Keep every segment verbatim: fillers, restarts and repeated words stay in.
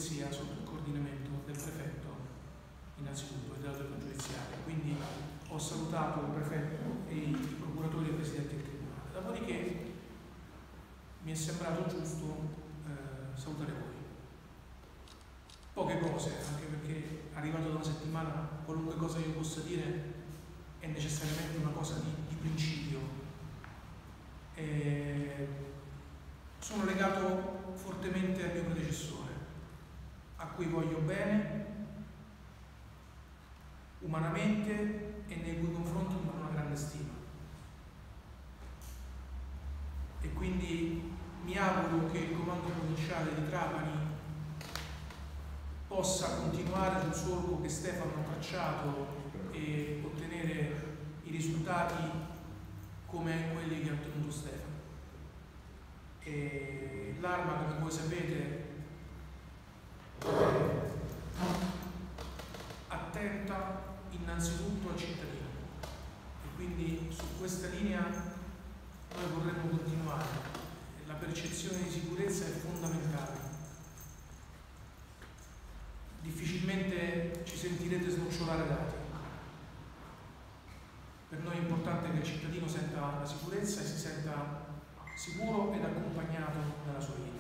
polizia sotto il coordinamento del prefetto innanzitutto e dell'autorità giudiziaria, quindi ho salutato il prefetto e i procuratori e il presidente del tribunale. Dopodiché mi è sembrato giusto eh, salutare voi. Poche cose, anche perché arrivato da una settimana qualunque cosa io possa dire è necessariamente una cosa di, di principio. E sono legato fortemente al mio predecessore, a cui voglio bene umanamente e nei cui confronti ho una grande stima. E quindi mi auguro che il comando provinciale di Trapani possa continuare sul solco che Stefano ha tracciato e ottenere i risultati come quelli che ha ottenuto Stefano. E l'Arma, come voi sapete, è attenta innanzitutto al cittadino e quindi su questa linea noi vorremmo continuare. La percezione di sicurezza è fondamentale. Difficilmente ci sentirete snocciolare dati. Per noi è importante che il cittadino senta la sicurezza e si senta sicuro ed accompagnato nella sua vita.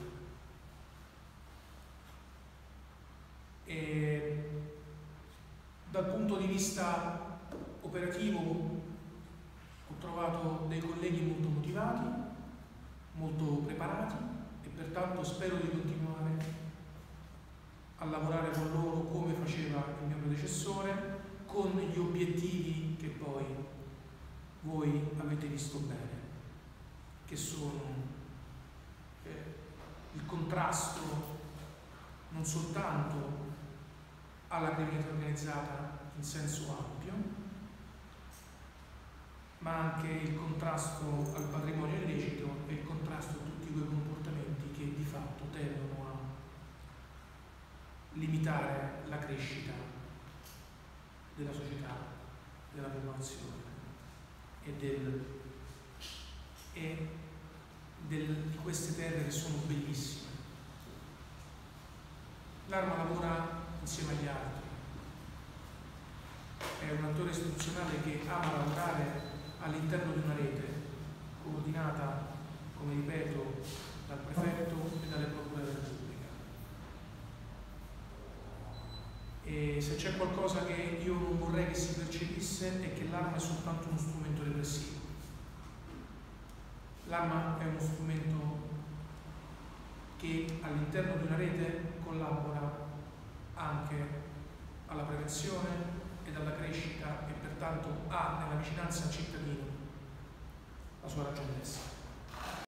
E dal punto di vista operativo ho trovato dei colleghi molto motivati, molto preparati e pertanto spero di continuare a lavorare con loro come faceva il mio predecessore, con gli obiettivi che poi voi avete visto bene, che sono eh, il contrasto non soltanto alla criminalità organizzata in senso ampio, ma anche il contrasto al patrimonio illecito e il contrasto a tutti quei comportamenti che di fatto tendono a limitare la crescita della società, della popolazione e, del, e del, di queste terre che sono bellissime. L'Arma lavora insieme agli altri, è un attore istituzionale che ama lavorare all'interno di una rete coordinata, come ripeto, dal prefetto e dalle procure della Repubblica. E se c'è qualcosa che io non vorrei che si percepisse è che l'Arma è soltanto uno strumento repressivo. L'Arma è uno strumento che all'interno di una rete collabora anche alla prevenzione ed alla crescita e pertanto ha nella vicinanza al cittadino la sua ragione d'essere.